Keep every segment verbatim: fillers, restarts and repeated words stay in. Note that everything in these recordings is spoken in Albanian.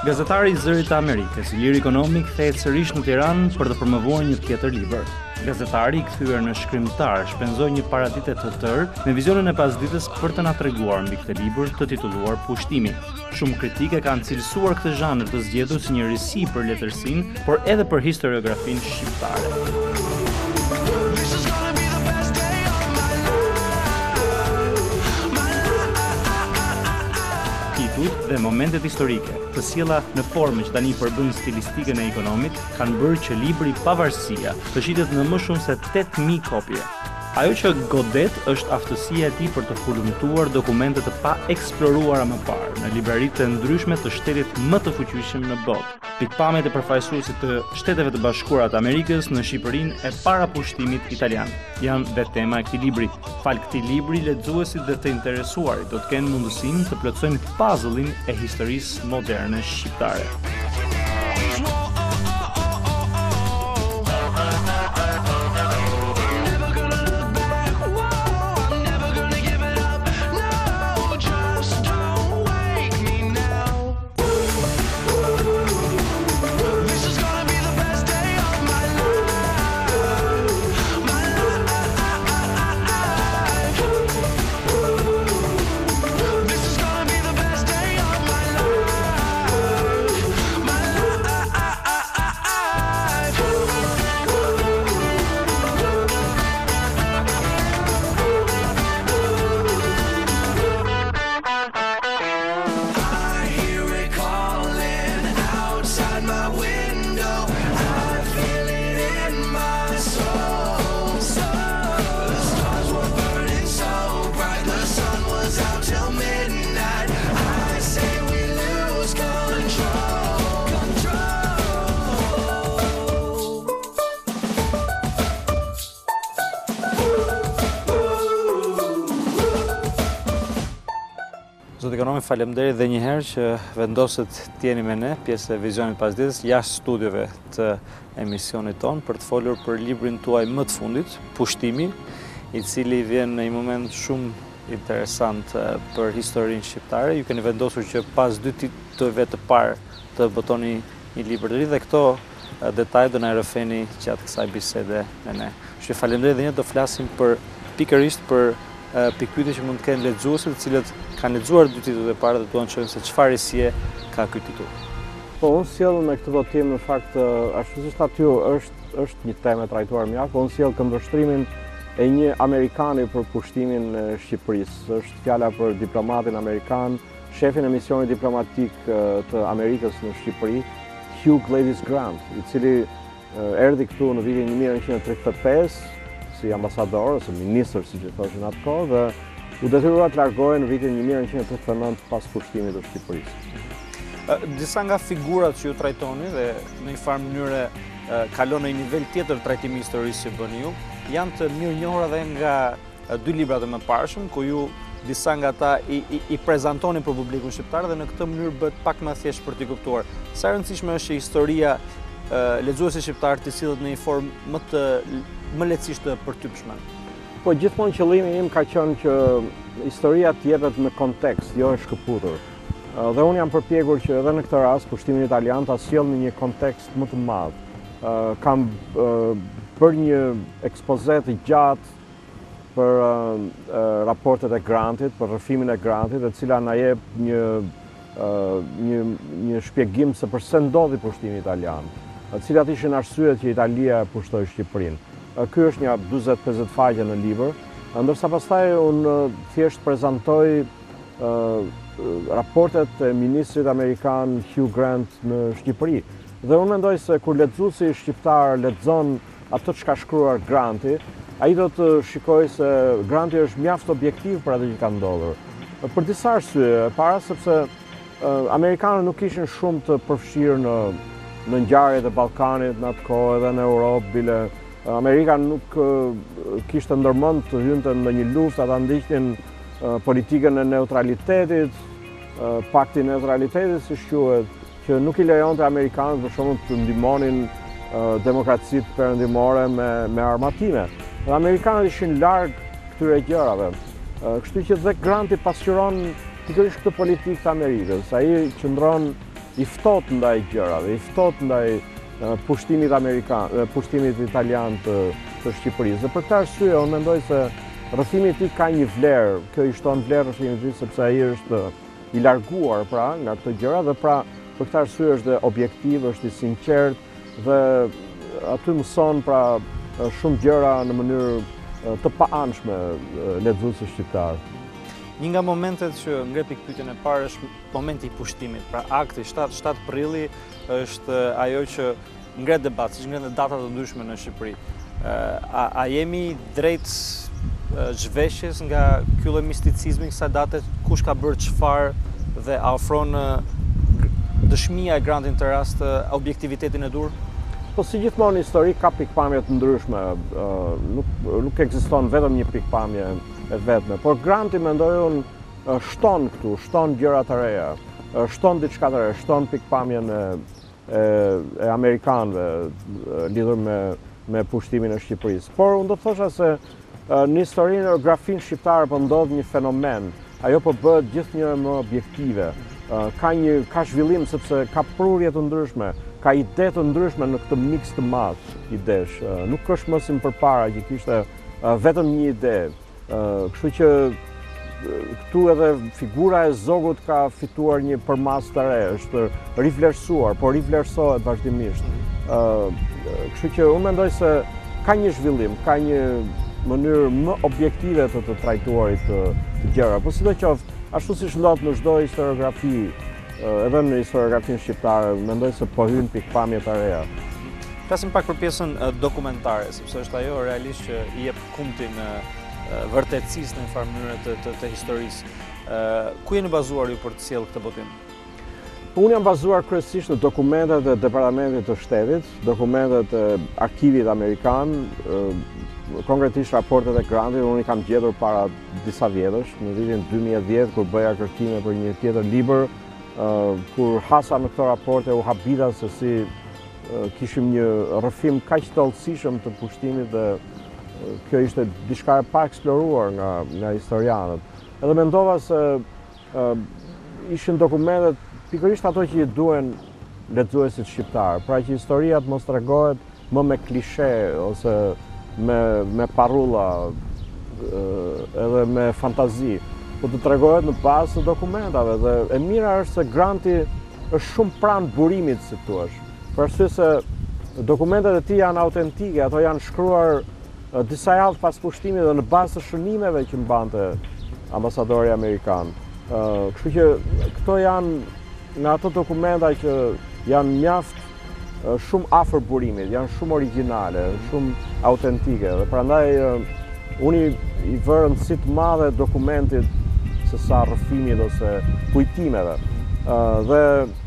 Gazetari i Zërit të Amerikës, Liri Ekonomi, kthehet sërish në Tiranë për të promovuar një tjetër libër. Gazetari, i kthyer në shkrimtar, shpenzoi një paraditë të tërë me vizionin e pasdites për të na treguar mbi këtë libër të titulluar Pushtimi. Shumë kritikë kanë cilësuar këtë zhanër të zgjedhur si një risi për letërsinë, por edhe për historiografinë shqiptare. Dhe momentet historike, të sjella në formë që tani përbëjnë stilistikën e Ekonomit, kanë bërë që libri Pavarësia të shitet në më shumë se tetë mijë kopje. Ajo që godet është aftësia e tij për të hulumtuar dokumente të pa eksploruara më parë në libraritë të ndryshme të shtetit më të fuqishëm në botë. Pikpamjet e përfaqësuesit të Shteteve të Bashkuara të Amerikës në Shqipërinë e para pushtimit italian janë dhe tema e këtij libri. Fal këtij libri, lexuesit dhe të interesuarit do të kenë mundësinë të plotësojnë puzzle-in e historisë moderne shqiptare. Zotë Ekonomi, faleminderit edhe një herë që vendoset t'jeni me ne, pjesë e Vizionit pasdites, jashtë studiove të emisionit ton, për të folur për librin tuaj më të fundit, Pushtimi, i cili vjen në një moment shumë interesant për historinë shqiptare. Ju keni vendosur që pas dy titujve të parë të botoni një libër të ri dhe këto detaj do na rrëfeni gjatë kësaj bisede me ne. Kështu faleminderit edhe një, do flasim për pikërisht për pikpyetje që mund të kenë lexuesit, të cilët kanë lexuar dy titujt e parë dhe duan të shohin se çfarë risie ka ky titull. Po, unë sjell me këtë votim në fakt, ashtu siç thatë ju, është është një temë e trajtuar mjaft, po unë sjell këndvështrimin e një amerikani për pushtimin e Shqipërisë. Është fjala për diplomatin amerikan, shefin e misionit diplomatik të Amerikës në Shqipëri, Hugh Gladys Grant, i cili erdhi këtu në vitin një mijë e nëntëqind e tridhjetë e pesë si ambasador ose ministër, siç e thoshin atë kohë, dhe u detyrua të largohej në vitin një mijë e nëntëqind e tridhjetë e nëntë pas pushtimit të Shqipërisë. Disa nga figurat që ju trajtoni dhe në një farë mënyre kalon në një nivel tjetër trajtimi historisë që bëni ju, janë të mirënjohura dhe nga dy librat e mëparshëm, ku ju disa nga ata i, i, i prezantoni për publikun shqiptar dhe në këtë mënyrë bëhet pak më thjesht për t'i kuptuar. Sa e rëndësishme është që historia lexuesit shqiptar të sillet në një formë më të më lehtësisht të përtypshme. Po gjithmonë qëllimi im ka qenë që historia të jepet në kontekst, jo e shkëputur. Dhe unë jam përpjekur që edhe në këtë rast pushtimin italian ta sjell në një kontekst më të madh. Kam bërë një ekspozet të gjatë për raportet e Grantit, për rrëfimin e Grantit, e cila na jep një një një shpjegim se pse ndodhi pushtimi italian, cilat ishin arsyet që Italia pushtoi Shqipërinë. Ky është një dyzet pesëdhjetë faqe në libër, ndërsa pastaj unë thjesht prezantoj raportet e ministrit amerikan Hugh Grant në Shqipëri. Dhe unë mendoj se kur lexuesi shqiptar lexon atë që ka shkruar Granti, ai do të shikojë se Granti është mjaft objektiv për atë që ka ndodhur. Për disa arsye, para sepse amerikanët nuk ishin shumë të përfshirë në në ngjarjet e Ballkanit në atë kohë edhe në Europë, bile Amerika nuk kishte ndërmend të hynte në një luftë, ata ndiqnin politikën e neutralitetit, pakti i neutralitetit, siç quhet, që nuk i lejonte amerikanët për shembull të ndihmonin demokracitë perëndimore me me armatime. Dhe amerikanët ishin larg këtyre gjërave. Kështu që dhe Granti pasqyron pikërisht këtë politikë të Amerikës. Ai qëndron i ftohtë ndaj gjërave, i ftohtë ndaj pushtimit amerikan, pushtimit italian të, të Shqipërisë. Dhe për këtë arsye unë mendoj se rrëfimi i tij ka një vlerë, kjo i shton vlerë rrëfimit të tij sepse ai është i larguar pra nga këto gjëra dhe pra për këtë arsye është dhe objektiv, është i sinqert dhe aty mëson pra shumë gjëra në mënyrë të pa-anshme lexuesit shqiptar. Një nga momentet që ngre pikpyetjen e parë është momenti i pushtimit, pra akti shtatë prilli është ajo që ngre debat, siç ngre data të ndryshme në Shqipëri. A, a jemi drejt zhveshjes nga ky lloj misticizmi kësaj date, kush ka bërë çfarë dhe a ofron dëshmia e grantit të rast objektivitetin e dur? Po si gjithmonë histori ka pikpamje të ndryshme, nuk, nuk ekziston vetëm një pikpamje e vetme, por granti mendoj unë shton këtu, shton gjëra të reja, shton diçka të re, shton pikpamjen e, e, e amerikanëve lidhur me, me pushtimin e Shqipërisë. Por unë do të thosha se në historinë e grafin shqiptare po ndodh një fenomen, ajo po bëhet gjithnjë më objektive. Ka një ka zhvillim sepse ka prurje të ndryshme, ka ide të ndryshme në këtë mix të madh idesh. Nuk është më si më përpara që kishte vetëm një ide. Kështu që këtu edhe figura e Zogut ka fituar një përmasë të re, është rivlerësuar, por rivlerësohet vazhdimisht. Kështu që unë mendoj se ka një zhvillim, ka një mënyrë më objektive të të trajtuarit të, të gjëra. Po sidoqoftë, ashtu siç ndodh në çdo historiografi, edhe në historiografinë shqiptare, mendoj se po hyn pikpamje të reja. Flasim pak për pjesën dokumentare, sepse është ajo realisht që i jep kumtin vërtetësisë në një farë mënyrë të, të, të historisë. Ku jeni bazuar ju për të sjellë këtë botim? Unë jam bazuar kryesisht në dokumentet e Departamentit të Shtetit, dokumentet e Arkivit Amerikan, konkretisht raportet e grantit, unë i kam gjetur para disa vjetësh, në vitin dy mijë e dhjetë, kur bëja kërkime për një tjetër libër, kur hasa në këto raporte u habita se si kishim një rrëfim kaq të hollësishëm të pushtimit dhe kjo ishte diçka e pa eksploruar nga, nga historianët. Edhe mendova se uh, ishin dokumentet pikërisht ato që i duhen lexuesit shqiptar, pra që historia të mos tregohet më me klishe ose me, me parulla edhe me fantazi, po të tregohet në bazë të dokumentave dhe e mira është se granti është shumë pranë burimit, si thua. Për arsye se dokumentet e tij janë autentike, ato janë shkruar disa javë pas pushtimit dhe në bazë të shënimeve që mbante ambasadori amerikan. Kështu që këto janë nga ato dokumenta që janë mjaft shumë afër burimit, janë shumë origjinale, shumë autentike dhe prandaj unë i vë rëndësi të madhe dokumentit se sa rrëfimit ose kujtimeve. Dhe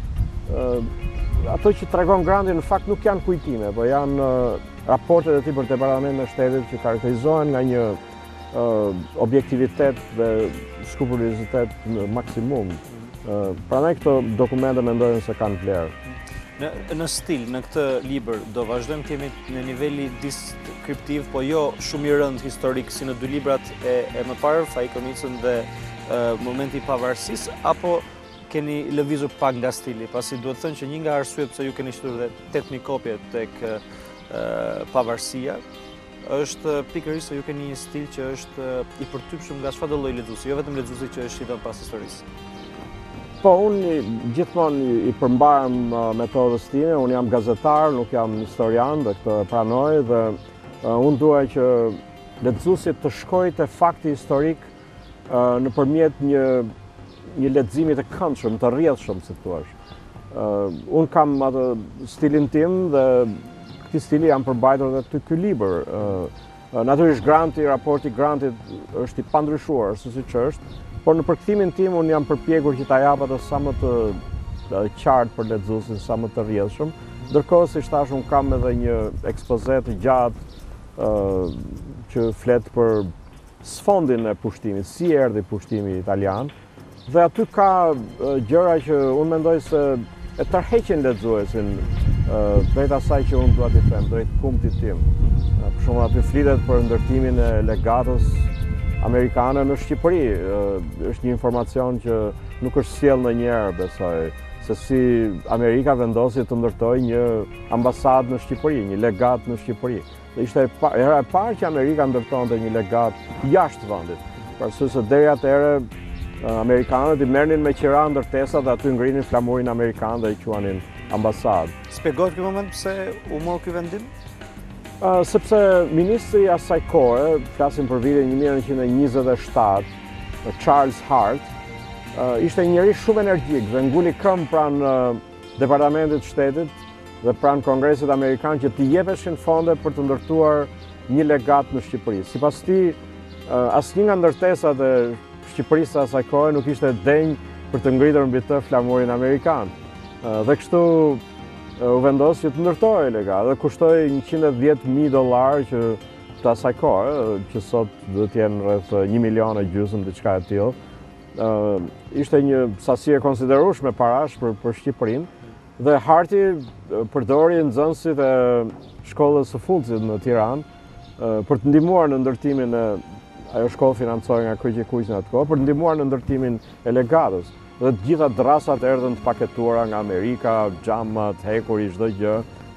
ato që tregon granti në fakt nuk janë kujtime, po janë raportet e tij për Departamentin e Shtetit që karakterizohen nga një objektivitet dhe skrupulozitet në maksimum. Prandaj këto dokumente mendojnë se kanë vlerë. Në, në stil, në këtë libër, do vazhdojmë të jemi në niveli deskriptiv, po jo shumë i rënd historik si në dy librat e, e më parë, Fajkonicën dhe e, Momenti i pavarësisë, apo keni lëvizur pak nga stili, pasi duhet thënë që një nga arsyet pse ju keni shtuar dhe tetë mijë kopje tek e, pavarësia, është pikërisht se ju keni një stil që është i përtypshëm nga çfarëdo lloj lexuesi, jo vetëm lexuesi që është i dhënë pas historisë. Po, unë gjithmonë i përmbarem metodës time, unë jam gazetar, nuk jam historian dhe këtë pranoj dhe unë dua që lexuesi të shkojë te fakti historik nëpërmjet një një leximi të këndshëm, të rrjedhshëm, si thua. Unë kam atë stilin tim dhe këtij stili jam përbajtur edhe te ky libër. Natyrisht granti, raporti grantit është i pandryshuar, siç është. Por në përkthimin tim unë jam përpjekur që ta jap atë sa më të qartë për lexuesin, sa më të rrjedhshëm. Ndërkohë, siç thash, unë kam edhe një ekspoze të gjatë uh, që flet për sfondin e pushtimit, si erdhi pushtimi italian, dhe aty ka uh, gjëra që unë mendoj se e tërheqin lexuesin uh, drejt asaj që unë dua t'i them, drejt kumtit tim. Uh, për shembull, aty flitet për ndërtimin e legatos amerikane në Shqipëri. Është një informacion që nuk është sjellë ndonjëherë, besoj, se si Amerika vendosi të ndërtoj një ambasadë në Shqipëri, një legat në Shqipëri. Dhe ishte era e parë që Amerika ndërtonte një legat jashtë vendit. Për arsye se deri atëherë amerikanët i merrnin me qira ndërtesa dhe aty ngrinin flamurin amerikan dhe i quanin ambasadë. Shpjegohet ky moment pse u mor ky vendim? Uh, sepse ministri asaj kohe, flasim për vitin një mijë e nëntëqind e njëzet e shtatë, Charles Hart, uh, ishte një njeri shumë energjik dhe nguli këmbë pranë uh, Departamentit të Shtetit dhe pranë Kongresit Amerikan që t'i jepeshin fonde për të ndërtuar një legat në Shqipëri. Sipas tij, uh, asnjë nga ndërtesat e Shqipërisë asaj kohe nuk ishte denjë për të ngritur mbi të flamurin amerikan. Uh, dhe kështu u vendos që të ndërtojë legat dhe kushtoi njëqind e dhjetë mijë dollar që të asaj kohe, që sot do të jenë rreth një milion e gjysmë diçka e tillë. Uh, ishte një sasi e konsiderueshme parash për, për Shqipërinë dhe Harti përdori nxënësit e shkollës së Fullësit në Tiranë uh, për të ndihmuar në ndërtimin e ajo shkollë financohej nga Kyçi Kuq në atë kohë, për të ndihmuar në ndërtimin e legatës. Dhe të gjitha drasat erdhën të paketuara nga Amerika, xhamat, hekuri, çdo gjë.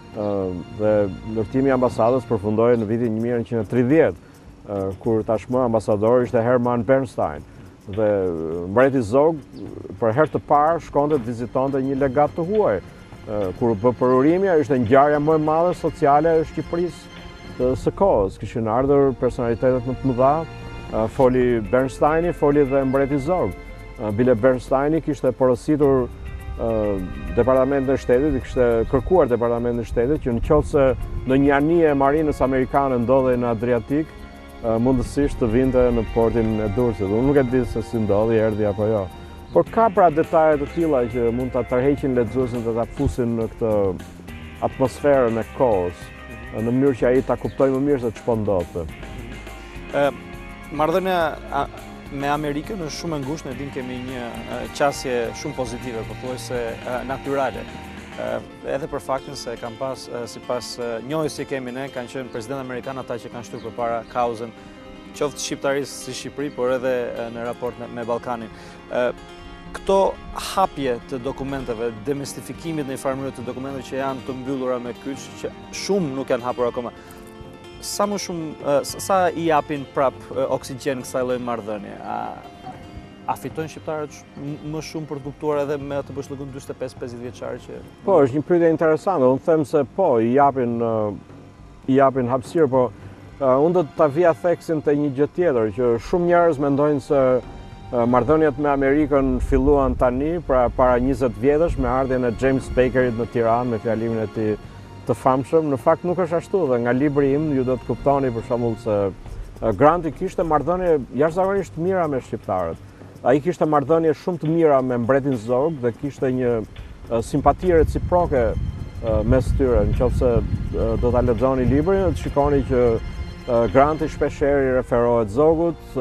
Dhe ndërtimi i ambasadës përfundoi në vitin një mijë e nëntëqind e tridhjetë, kur tashmë ambasador ishte Herman Bernstein. Dhe mbreti Zog për herë të parë shkonte të vizitonte një legat të huaj. Kur u bë përurimi, ajo ishte ngjarja më e madhe sociale e Shqipërisë së kohës. Kishin ardhur personalitetet më të mëdha, foli Bernsteini, foli dhe mbreti Zog. Bile Bernsteini kishte porositur uh, Departamentin e Shtetit, kishte kërkuar Departamentin e Shtetit që nëse në një anije e marinës amerikane ndodhej në Adriatik, uh, mundësisht të vinte në portin e Durrësit. Unë nuk e di se si ndodhi, erdhi apo jo. Por ka pra detaje të tilla që mund ta tërheqin lexuesin dhe ta fusin në këtë atmosferën e kohës, në mënyrë që ai ta kuptojë më mirë se ç'po ndodhte. Uh, Marrëdhënia me Amerikën është shumë e ngushtë, ne dim kemi një uh, qasje shumë pozitive, pothuajse uh, natyrale. Uh, edhe për faktin se kanë pas, uh, sipas uh, njohjes që kemi ne, kanë qenë president amerikan ata që kanë shtyr përpara kauzën qoftë shqiptarisë si Shqipëri, por edhe uh, në raport me, me Ballkanin. Uh, këto hapje të dokumenteve, demistifikimit në një farë mënyrë të dokumenteve që janë të mbyllura me kyç, që shumë nuk janë hapur akoma. Sa më shumë, sa i japin prap oksigjen kësaj lloji marrëdhënie? A, a fitojnë shqiptarët më shumë për të kuptuar edhe me atë bashkëllimin dyzet e pesë pesëdhjetë vjeçar që... Po, është një pyetje interesante. Unë them se po, i japin, i japin hapësirë, po unë do ta vija theksin te një gjë tjetër, që shumë njerëz mendojnë se marrëdhëniet me Amerikën filluan tani, pra para njëzet vjetësh, me ardhjen e James Bakerit në Tiranë, me fjalimin e tij të famshëm. Në fakt nuk është ashtu dhe nga libri im ju do të kuptoni për shembull se Granti kishte marrëdhënie jashtëzakonisht të mira me shqiptarët. Ai kishte marrëdhënie shumë të mira me mbretin Zog dhe kishte një simpati reciproke mes tyre. Nëse do ta lexoni librin, do të shikoni që Granti shpeshherë i referohet Zogut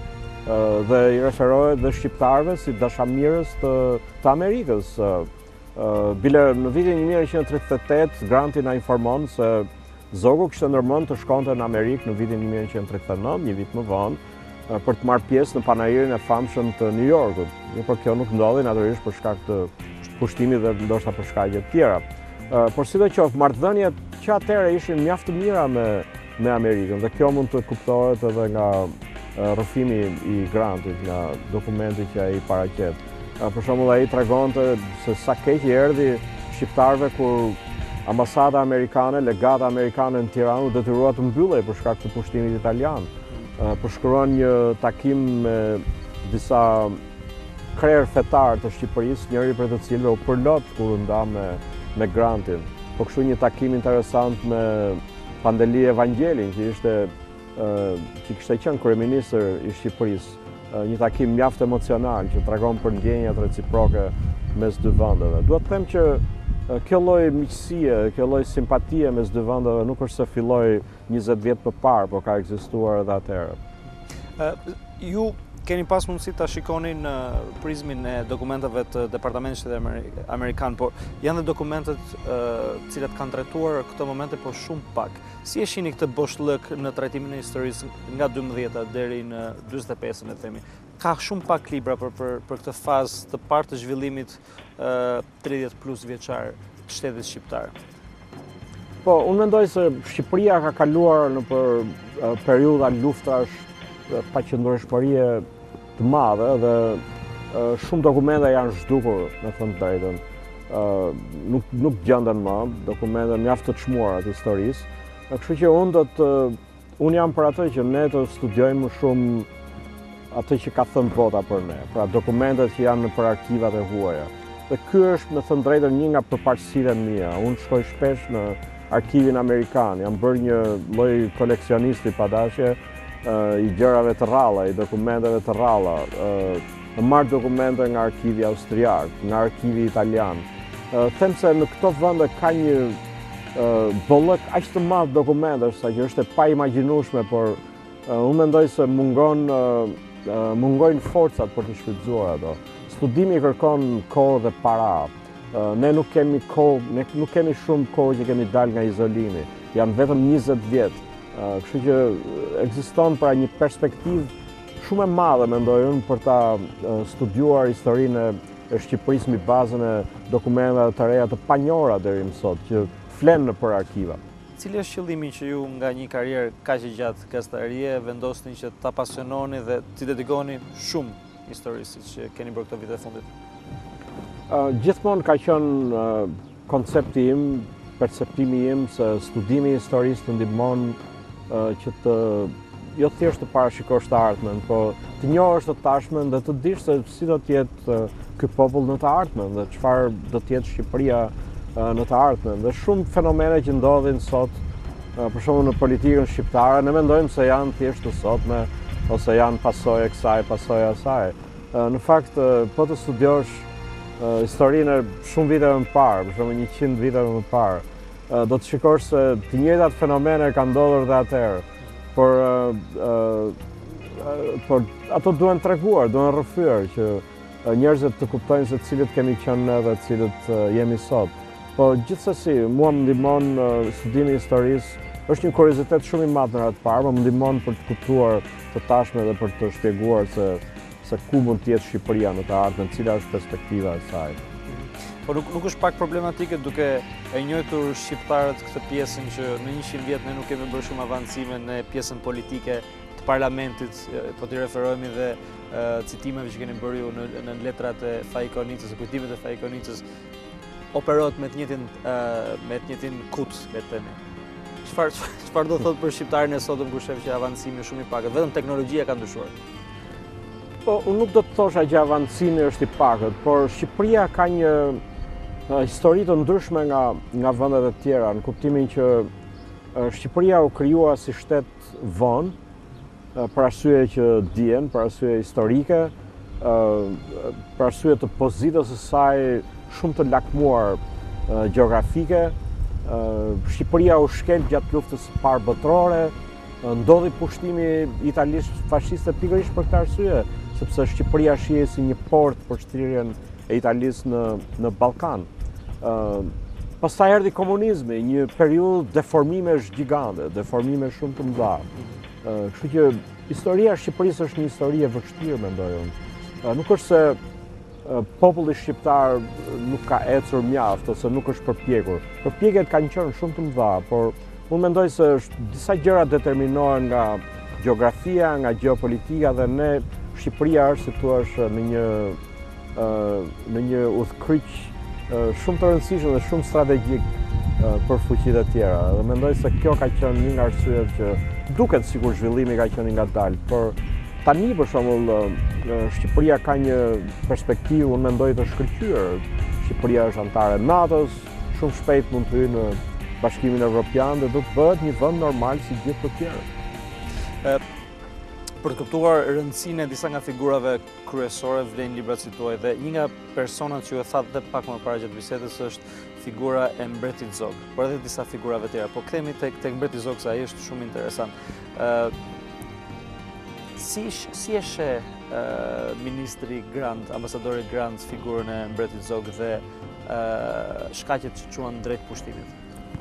dhe i referohet dhe shqiptarëve si dashamirës të, të Amerikës. Uh, bile në vitin një mijë e nëntëqind e tridhjetë e tetë, Granti na informon se Zogu kishte ndërmend të shkonte në Amerikë në vitin një mijë e nëntëqind e tridhjetë e nëntë, një vit më vonë, uh, për të marrë pjesë në panairin e famshëm të New Yorkut. Jo, por kjo nuk ndodhi natyrisht për shkak të pushtimit dhe ndoshta për shkaqe të tjera. Uh, por sidoqoftë, marrëdhëniet që atëherë ishin mjaft të mira me me Amerikën dhe kjo mund të kuptohet edhe nga uh, rrëfimi i Grantit, nga dokumenti që ai paraqet. Për shembull, ai tregonte se sa keq i erdhi shqiptarëve kur ambasada amerikane, legata amerikane në Tiranë u detyrua të mbyllej për shkak të pushtimit italian. Përshkruan një takim me disa krerë fetar të Shqipërisë, njëri prej të cilëve u përlot kur u nda me, me Grantin. Po kështu një takim interesant me Pandeli Evangelin, që ishte që kishte qenë kryeministër i Shqipërisë. Një takim mjaft emocional që tregon për ndjenjat reciproke mes dy vendeve. Duhet të them që kjo lloj miqësie, kjo lloj simpatie mes dy vendeve nuk është se filloi njëzet vjet më parë, por ka ekzistuar edhe atëherë. Uh, ju keni pas mundësi ta shikoni në prizmin e dokumenteve të Departamentit Shtetit Amerikan, por janë dhe dokumentet uh, cilat kanë trajtuar këto momente, por shumë pak. Si e shihni këtë boshllëk në trajtimin e historisë nga dymbëdhjeta deri në dyzet e pesën, e themi? Ka shumë pak libra për, për, për këtë fazë të parë të zhvillimit uh, tridhjetë plus vjeçar të shtetit shqiptar. Po, unë mendoj se Shqipëria ka kaluar në për uh, periudha luftrash pa qëndrueshmërie të madhe dhe uh, shumë dokumente janë zhdukur, me thënë të drejtën. Uh, nuk, nuk gjenden më, dokumente mjaft të çmuara të historisë. Kështu që unë do të unë jam për atë që ne të studiojmë më shumë atë që ka thënë bota për ne, pra dokumentet që janë nëpër arkivat e huaja. Dhe ky është, me thënë drejtën, një nga përparësitë mia. Unë shkoj shpesh në arkivin amerikan, jam bërë një lloj koleksionisti padashje i gjërave të rralla, i dokumenteve të rralla. Në marr dokumente nga arkivi austriak, nga arkivi italian. Them se në këto vende ka një bollëk aq të madh dokumentesh sa që është e paimagjinueshme, por unë mendoj se mungon mungojnë forcat për të shfrytzuar ato. Studimi kërkon kohë dhe para. Ne nuk kemi kohë, ne nuk kemi shumë kohë që kemi dalë nga izolimi. Janë vetëm njëzet vjet. Kështu që ekziston pra një perspektivë shumë e madhe, mendoj unë, për ta studiuar historinë e Shqipërisë mbi bazën e dokumenteve të reja të panjohura deri më sot, që flenë nëpër arkiva. Cili është qëllimi që ju nga një karrierë kaq e gjatë gazetarërie vendosni që ta pasiononi dhe t'i dedikoni shumë historisë që keni bërë këto vite e fundit? Uh, gjithmonë ka qenë uh, koncepti im, perceptimi im se studimi i historisë të ndihmon uh, që të jo thjesht të parashikosh të ardhmen, po të njohësh të tashmen dhe të dish se si do të jetë uh, ky popull në të ardhmen dhe çfarë do të jetë Shqipëria uh, në të ardhmen. Dhe shumë fenomene që ndodhin sot, uh, për shembull në politikën shqiptare, ne mendojmë se janë thjesht të sotme ose janë pasojë e kësaj, pasojë e asaj. Uh, në fakt, uh, po të studiosh uh, historinë e shumë viteve më parë, për shembull njëqind viteve më parë, uh, do të shikosh se të njëjtat fenomene kanë ndodhur dhe atëherë. Por, uh, uh, por ato duhen treguar, duhen rrëfyer që uh, njerëzit të kuptojnë se cilët kemi qenë ne dhe cilët uh, jemi sot. Po gjithsesi, mua më ndihmon uh, studimi i historisë, është një kuriozitet shumë i madh në atë parë, më ndihmon për të kuptuar të tashmen dhe për të shpjeguar se se ku mund të jetë Shqipëria në të ardhmen, cila është perspektiva e saj. Por nuk, nuk është pak problematike duke e njohur shqiptarët këtë pjesën që në njëqind vjet ne nuk kemi bërë shumë avancime në pjesën politike të parlamentit, po t'i referohemi dhe uh, citimeve që keni bërë ju në, në letrat e Fajkonicës, kujtimet e Fajkonicës, operohet me të njëjtin uh, me të njëjtin kut, le të themi. Çfarë çfarë do thotë për shqiptarin e sotëm kur shef që avancimi është shumë i pakët, vetëm teknologjia ka ndryshuar? Po, unë nuk do të thosha që avancimi është i pakët, por Shqipëria ka një uh, histori të ndryshme nga, nga vendet e tjera, në kuptimin që uh, Shqipëria u krijua si shtet vonë, uh, për arsye që dihen, për arsye historike, uh, për arsye të pozitës së saj shumë të lakmuar uh, gjeografike. Uh, Shqipëria u shkel gjatë luftës së parë botërore, uh, ndodhi pushtimi italisht fashiste pikërisht për këtë arsye, sepse Shqipëria shihej si një port për shtrirjen e Italisë në, në Ballkan. Uh, pastaj erdhi komunizmi, një periudhë deformimesh gjigante, deformime shumë të mëdha. Uh, kështu që historia e Shqipërisë është një histori e vështirë, mendoj unë. Uh, nuk është se uh, populli shqiptar nuk ka ecur mjaft ose nuk është përpjekur. Përpjekjet kanë qenë shumë të mëdha, por unë mendoj se disa gjëra determinohen nga gjeografia, nga geopolitika dhe ne Shqipëria është, si thua, në një uh, në një udhkryq uh, shumë të rëndësishëm dhe shumë strategjik uh, për fuqitë e tjera. Dhe mendoj se kjo ka qenë një nga arsyet që duket sikur zhvillimi ka qenë i ngadalë, por tani për shembull uh, Shqipëria ka një perspektivë, unë mendoj, të shkëlqyer. Shqipëria është anëtare e NATO-s, shumë shpejt mund të hyjë në Bashkimin Evropian dhe do të bëhet një vend normal si gjithë të tjerë. Për të kuptuar rëndësinë e disa nga figurave kryesore, vlen libra cituaj, dhe një nga personat që ju e thatë dhe pak më parë gjatë bisedës është figura e mbretit Zog, por edhe disa figurave tjera. Po kthehemi tek tek mbreti Zog, se ai është shumë interesant. Ë Si, si e sheh uh, ministri Grant, ambasadori Grant, figurën e mbretit Zog dhe uh, shkaqet që quan drejt pushtimit?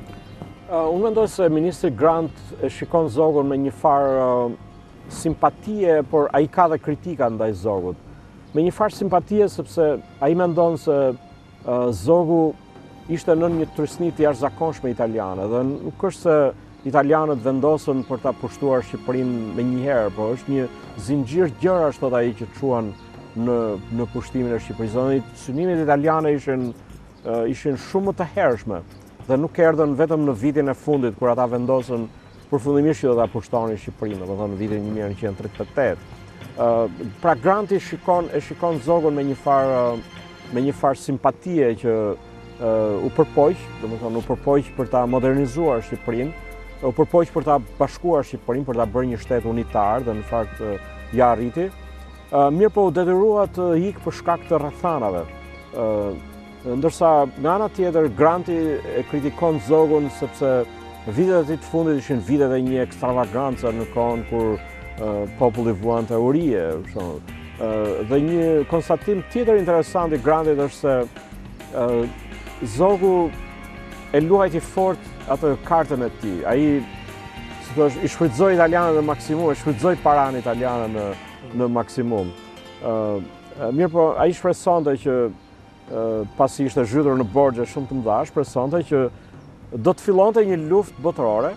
Uh, unë mendoj se ministri Grant e shikon Zogun me një farë uh, simpatie, por ai ka dhe kritika ndaj Zogut. Me një farë simpatie sepse ai mendon se uh, Zogu ishte në një trysni të jashtëzakonshme italiane dhe nuk është se italianët vendosën për ta pushtuar Shqipërinë me një herë, por është një zinxhir gjërash, thot ai, që çuan në në pushtimin e Shqipërisë. Dhe synimet italiane ishin uh, ishin shumë të hershme dhe nuk erdhën vetëm në vitin e fundit kur ata vendosën përfundimisht që do ta pushtonin Shqipërinë, domethënë në vitin një mijë nëntëqind e tridhjet e tetë. Uh, pra Granti shikon e shikon Zogun me një farë uh, me një farë simpatie që uh, u përpoq, domethënë u përpoq për ta modernizuar Shqipërinë, u përpoq për ta bashkuar Shqipërinë, për ta bërë një shtet unitar dhe në fakt uh, ja arriti. Uh, mirë po u detyrua të ikë për shkak të rrethanave. Uh, ndërsa nga ana tjetër Granti e kritikon Zogun sepse vitet e tij të fundit ishin vitet e një ekstravagancë në kohën kur uh, populli vuante urie. Uh, dhe një konstatim tjetër interesant i Grantit është se uh, Zogu e luajti fort atë kartën e tij. Ai, si thosh, i shfrytëzoi italianët në maksimum, e shfrytëzoi paranë italiane në në maksimum. Uh, mirë po, ai shpresonte që uh, pasi ishte zhytur në borxhe shumë të mëdha, shpresonte që do të fillonte një luftë botërore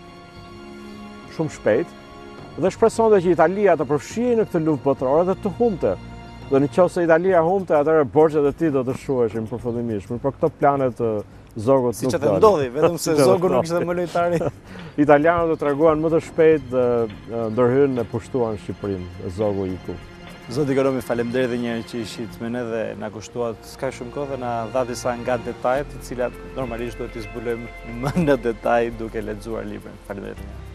shumë shpejt dhe shpresonte që Italia të përfshihej në këtë luftë botërore dhe të humbte. Dhe nëse Italia humbte, atëherë borxhet e tij do të shuheshin përfundimisht. Por këto planet uh, Zogut si nuk që të ndodhi, vetëm se Zogu nuk ishte më lojtari. Italianët u treguan më të shpejt dhe ndërhyn e pushtuan Shqipërinë, Zogu iku. Zoti Ekonomi, faleminderit edhe një herë që ishit me ne dhe na kushtuat s'ka shumë kohë dhe na dha disa nga detajet, të cilat normalisht duhet t'i zbulojmë më në detaj duke lexuar librin. Faleminderit.